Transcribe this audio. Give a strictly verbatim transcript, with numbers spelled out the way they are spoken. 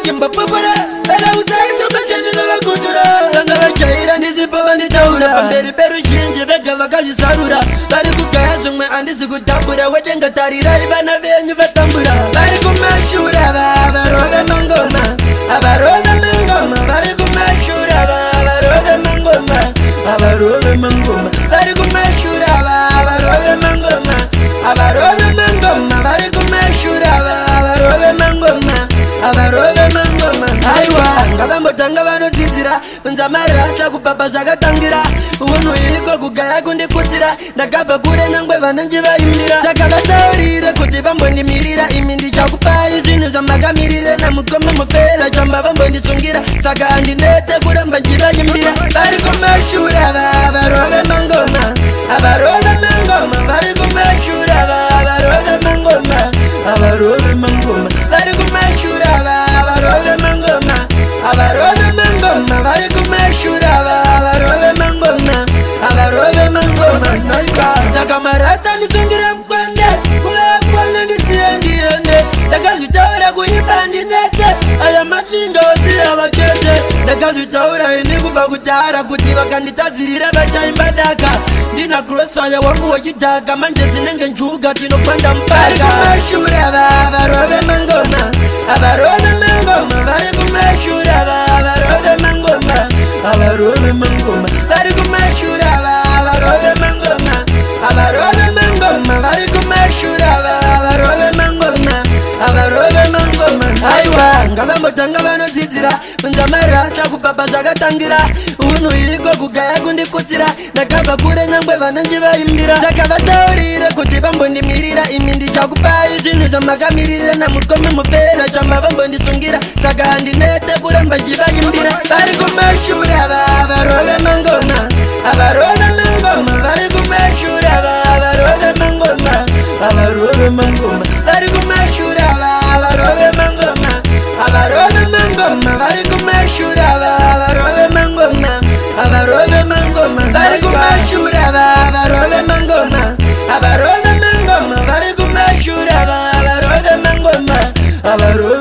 kimba popora Bela usai soma jani na kutura Tanga bachaira nizipa wani taura Pamberi peru shinji vega wakaji sarura Bari kukaya shungme andisi kutambura Wajenga tarira ibana venyu vetambura Bari kumashura Abarove mangoma Abarove mangoma Bari kumashura Abarove mangoma Abarove mangoma Bari kumashura Abarove mangoma Abarove mangoma Bari kumashura Abarove mangoma Abarove mangoma Aiwa Ngabambo tanga vano tizira Nzamara Sakupapa shakatangira Unu iko kugaya kundi kutira Nakaba kure nangwe vananjiva imira Saka vataurire kuti vambo nimirira Imindi chakupayi zvinu zvamakamirire Na mukoma mufela chamba vambo ndisungira Saka andinete kuramba njiva imbira Vari kumashura Abarove mangoma Abarove mangoma Vari kumashura Abarove mangoma Abarove mangoma Vari kumashura Abarove mangoma Abarove mangoma Vari kumashura Abarove mangoma Abarove mangoma Naiba Saka marata nisungira mkwande Kula kwana nisiendiende Daga zutaura kuimba ndinete Aya masinga wasi wakete Daga zutaura inikupa kutara Kuti wakanditazirira bachaimba daka Dina crossfire wangu wachitaka Manje zinenge njuga tino kwanda mpaka Vari kumashura Abarove mangoma Abarove mangoma Vari kumashura Abarove mangoma Abarove mangoma Vari kumashura Abarove mangoma Abarove mangoma Vari kumashura Abarove mangoma Abarove mangoma Aiwa Ngabambo tanga vano zizira Nzamara Sakupapa shakatangira Unu iko kugaya kundi kutsira Nakaba kure nangwe vananjiva imbira Saka vataurire kuti vambo ndimirira Imindi chakupayi zvinu zvamakamirire Na mukome mufela chamba vambo ndisungira Saka andinete kuramba njiva imbira Vari kumashura Abarove mangoma Abarove mangoma Vari kumashura Abarove mangoma Abarove mangoma Vari kumashura Abarove mangoma Abarove mangoma Vari kumashura Abarove mangoma Abarove mangoma Vari kumashura Abarove mangoma Abarove mangoma Vari kumashura Abarove mangoma Abarove